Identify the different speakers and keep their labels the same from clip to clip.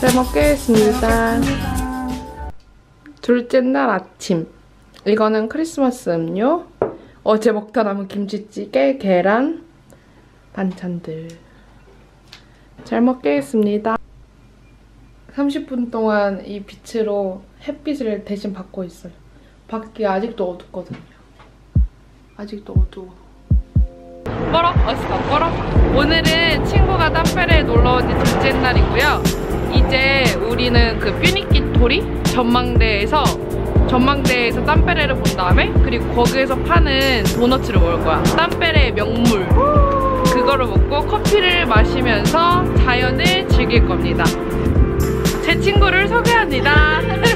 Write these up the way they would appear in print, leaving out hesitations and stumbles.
Speaker 1: 잘 먹겠습니다. 둘째 날 아침. 이거는 크리스마스 음료. 어제 먹다 남은 김치찌개, 계란, 반찬들. 잘 먹겠습니다. 30분 동안 이 빛으로 햇빛을 대신 받고 있어요. 밖이 아직도 어둡거든요. 아직도 어두워. 뽀록! 어스터 뽀록! 오늘은 친구가 땀페레에 놀러온 지 둘째 날이고요. 이제 우리는 그 뮌니키토리 전망대에서 땀페레를 본 다음에 그리고 거기에서 파는 도너츠를 먹을 거야. 땀페레의 명물. 그거를 먹고 커피를 마시면서 자연을 즐길 겁니다. 제 친구를 소개합니다.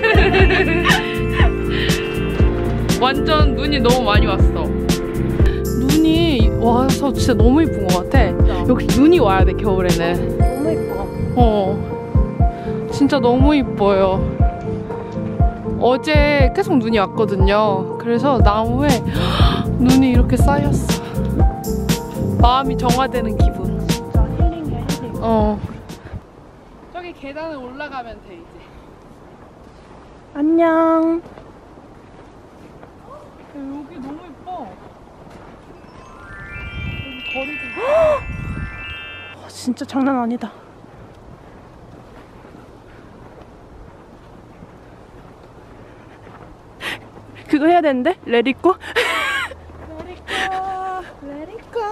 Speaker 1: 완전 눈이 너무 많이 왔어. 눈이 와서 진짜 너무 이쁜 것 같아. 역시 눈이 와야 돼, 겨울에는.
Speaker 2: 너무 이뻐.
Speaker 1: 진짜 너무 이뻐요. 어제 계속 눈이 왔거든요. 그래서 나무에 눈이 이렇게 쌓였어. 마음이 정화되는 기분.
Speaker 2: 진짜 힐링이야, 힐링.
Speaker 1: 저기 계단을 올라가면 돼, 이제.
Speaker 2: 안녕.
Speaker 1: 여기 너무 예뻐. 여기 거리도 있어.
Speaker 2: 진짜 장난 아니다. 그거 해야 되는데? Let it go?
Speaker 1: Let it go, let it go.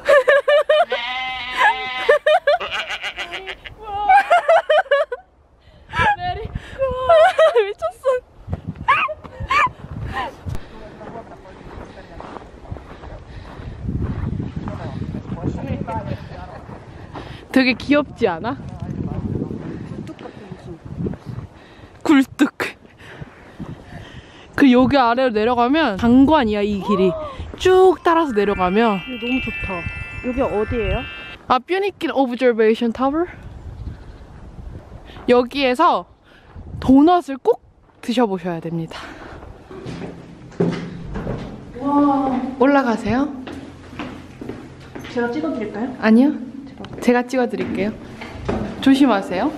Speaker 1: Let it go.
Speaker 2: 미쳤어.
Speaker 1: 되게 귀엽지 않아? 굴뚝. 그 여기 아래로 내려가면 장관이야, 이 길이. 쭉 따라서 내려가면.
Speaker 2: 이거 너무 좋다. 여기 어디예요?
Speaker 1: 아, 뮌니키 오브저베이션 타워? 여기에서 도넛을 꼭 드셔보셔야 됩니다.
Speaker 2: 와.
Speaker 1: 올라가세요?
Speaker 2: 제가 찍어드릴까요?
Speaker 1: 아니요. 제가 찍어드릴게요. 조심하세요.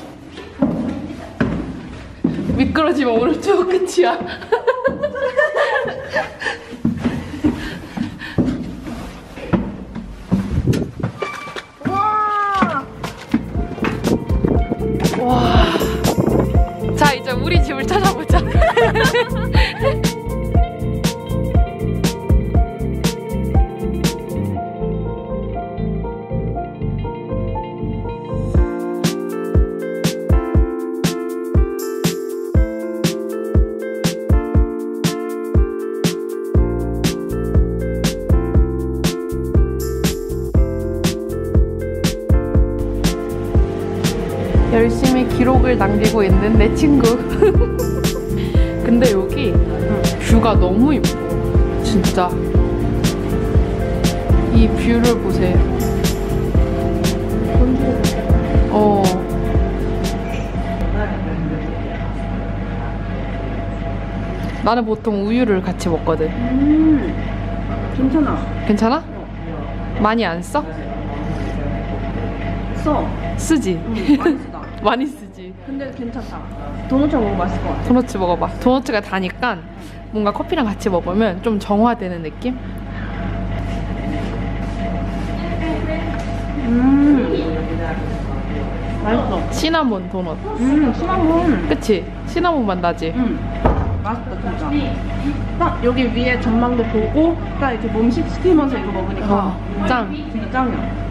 Speaker 1: 미끄러지면 오른쪽 끝이야.
Speaker 2: 와.
Speaker 1: 와. 자, 이제 우리 집을 찾아보자. 열심히 기록을 남기고 있는 내 친구. 근데 여기 뷰가 너무 예뻐. 진짜. 이 뷰를 보세요. 나는 보통 우유를 같이 먹거든.
Speaker 2: 괜찮아.
Speaker 1: 괜찮아? 많이 안 써?
Speaker 2: 써.
Speaker 1: 쓰지?
Speaker 2: 많이 쓰다.
Speaker 1: 많이 쓰지.
Speaker 2: 근데 괜찮다. 도넛 먹으면 맛있을 것 같아.
Speaker 1: 도넛 먹어봐. 도넛가 다니까 뭔가 커피랑 같이 먹으면 좀 정화되는 느낌?
Speaker 2: 맛있어.
Speaker 1: 시나몬 도넛.
Speaker 2: 시나몬.
Speaker 1: 그치? 시나몬 맛 나지?
Speaker 2: 맛있다 진짜. 딱 여기 위에 전망대 보고 딱 이렇게 몸 식히면서 이거 먹으니까
Speaker 1: 짱.
Speaker 2: 진짜 짱이야.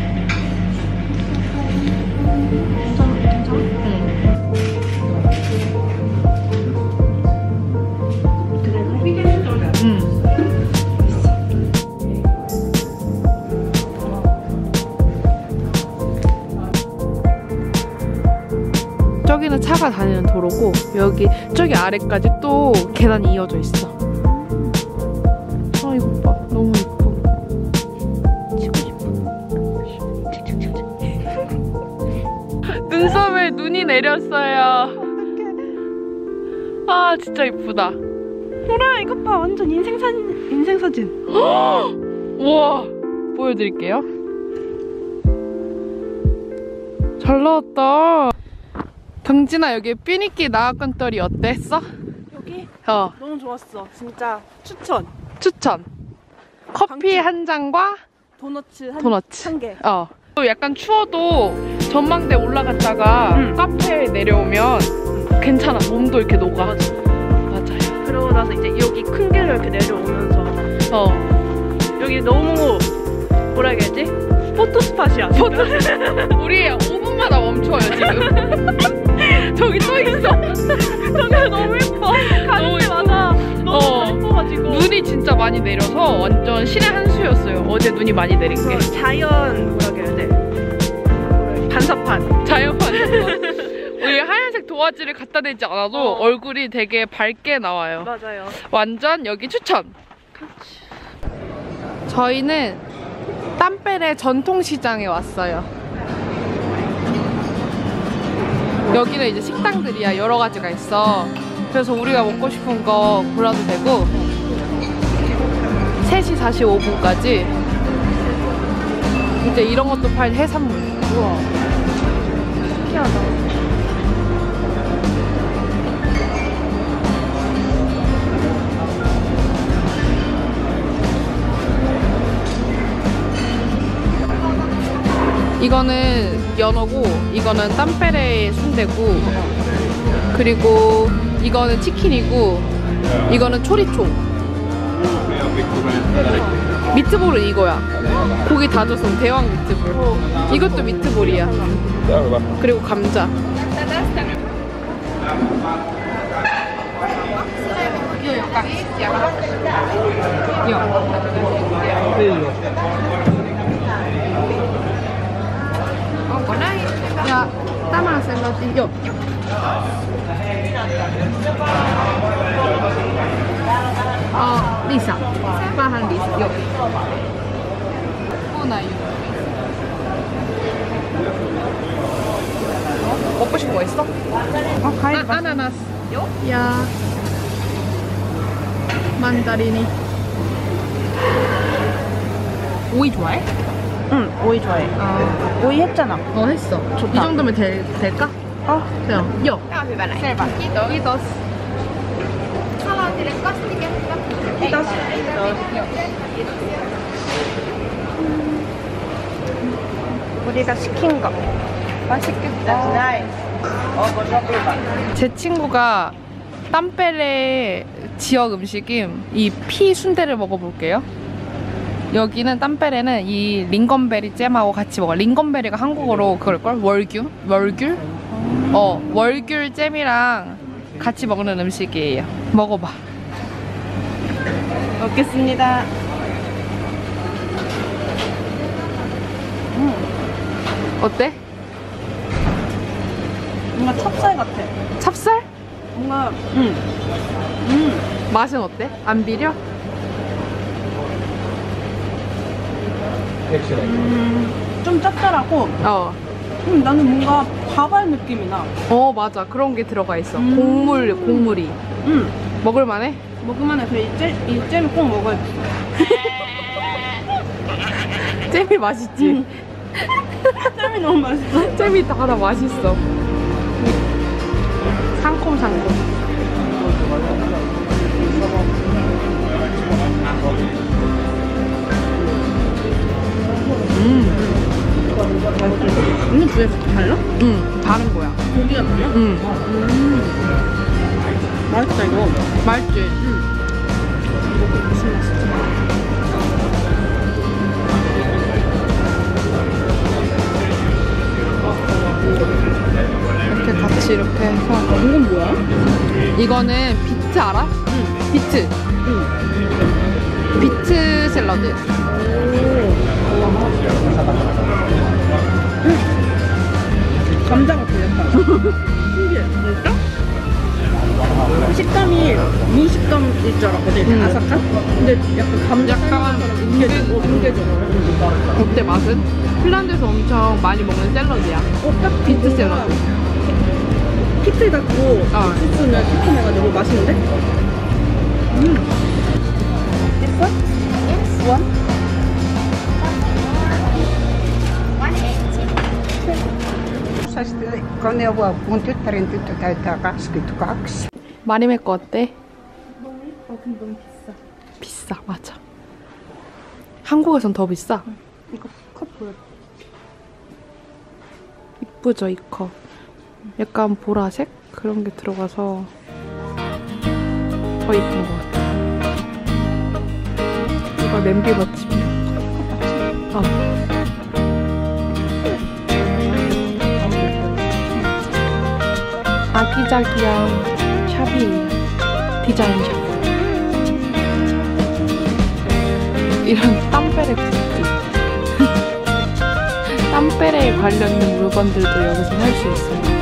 Speaker 1: 저기는 차가 다니는 도로고 저기 아래까지 또 계단이 이어져 있어. 아, 이거 봐. 너무 예뻐. 치고 싶어. 눈썹에 눈이 내렸어요. 아, 진짜 예쁘다.
Speaker 2: 호라 이것 봐. 완전 인생사진.
Speaker 1: 우와, 보여드릴게요. 잘 나왔다. 경진아, 여기 삐니끼 나와건떨이 어땠어?
Speaker 2: 여기
Speaker 1: 어,
Speaker 2: 너무 좋았어. 진짜 추천.
Speaker 1: 추천. 커피
Speaker 2: 방치.
Speaker 1: 한 잔과
Speaker 2: 도너츠
Speaker 1: 도너츠.
Speaker 2: 한 개.
Speaker 1: 어. 또 약간 추워도 전망대 올라갔다가 카페에 내려오면 괜찮아. 몸도 이렇게 녹아. 맞아요.
Speaker 2: 그러고 나서 이제 여기 큰 길을 이렇게 내려오면서 여기 너무 뭐라 해야 되지? 포토 스팟이야.
Speaker 1: 우리 5분마다 멈춰요, 지금. 저기 또 있어.
Speaker 2: 저기 너무 예뻐. 가는 데마다 너무 예뻐가지고.
Speaker 1: 눈이 진짜 많이 내려서 완전 신의 한 수였어요. 어제 눈이 많이 내린 게.
Speaker 2: 자연 뭐라 해야 돼? 반사판.
Speaker 1: 자연판. 우리 하얀색 도화지를 갖다 대지 않아도 얼굴이 되게 밝게 나와요.
Speaker 2: 맞아요.
Speaker 1: 완전 여기 추천. 저희는 땀베레 전통시장에 왔어요. 여기는 이제 식당들이야. 여러 가지가 있어. 그래서 우리가 먹고 싶은 거 골라도 되고 3시 45분까지 이제 이런 것도 팔 해산물.
Speaker 2: 우와. 신기하다.
Speaker 1: 이거는 연어고 이거는 땀베레 순대고 그리고 이거는 치킨이고 이거는 초리초. 미트볼은 이거야. 고기 다져서 대왕 미트볼. 이것도 미트볼이야. 그리고 감자. 야, 따마 샐러드. 요. 리사. 파한 리사. 요. 나요. 먹고 싶은 거 있어? 과일 아나나스. 요? 야. 만다리니. 오이 좋아해?
Speaker 2: 응, 오이 좋아해. 오이 했잖아.
Speaker 1: 했어.
Speaker 2: 좋다.
Speaker 1: 이 정도면 될까? 그냥. 요. 이도스.
Speaker 2: 우리가 시킨 거. 맛있겠다.
Speaker 1: 제 친구가 땀베레 지역 음식인 이 피 순대를 먹어볼게요. 여기는 땀베레는 이 링건베리 잼하고 같이 먹어. 링건베리가 한국어로 그럴걸? 월귤? 월귤? 월귤 잼이랑 같이 먹는 음식이에요. 먹어봐.
Speaker 2: 먹겠습니다.
Speaker 1: 어때?
Speaker 2: 뭔가 찹쌀 같아.
Speaker 1: 찹쌀?
Speaker 2: 뭔가
Speaker 1: 맛은 어때? 안 비려?
Speaker 2: 좀 짭짤하고 나는 뭔가 밥알 느낌이 나.
Speaker 1: 맞아. 그런 게 들어가 있어. 곡물이. 먹을만해?
Speaker 2: 먹으면 이 잼을 꼭 먹어야 돼.
Speaker 1: 잼이 맛있지?
Speaker 2: 잼이 너무 맛있어.
Speaker 1: 잼이 다 맛있어. 상콤상콤.
Speaker 2: 이거 두개 달라?
Speaker 1: 응, 다른 거야.
Speaker 2: 고기가 달라?
Speaker 1: 응.
Speaker 2: 맛있다 이거.
Speaker 1: 맛있지?
Speaker 2: 이거 무슨 맛이지?
Speaker 1: 이렇게 같이 이렇게 해서.
Speaker 2: 이건 뭐야?
Speaker 1: 이거는 비트 알아? 응. 비트. 비트 샐러드.
Speaker 2: 감자 같아 약간. 신기해. 진짜? 식감이 무식감일 줄 알았거든. 아삭한? 근데 약간 감자
Speaker 1: 약간
Speaker 2: 뭉개져.
Speaker 1: 어때 맛은? 핀란드에서 엄청 많이 먹는 샐러드야.
Speaker 2: 딱
Speaker 1: 비트 샐러드.
Speaker 2: 피트 같고 소스는 피트해가지고 맛있는데? 됐어? 원?
Speaker 3: Kun ne on mun tyttären tyttö täyttää 22.
Speaker 1: 마리멜 거 어때? 근데 너무 비싸. 비싸, 맞아. 한국에선 더 비싸.
Speaker 2: 이거 컵 보여.
Speaker 1: 이쁘죠, 이 컵. 약간 보라색? 그런 게 들어가서 더 이쁜 것 같아. 이거 냄비 받침이야. 아기자기한 샵이에요. 디자인 샵. 이런 땀베레 굿즈. 땀베레에 관련된 물건들도 여기서 살 수 있어요.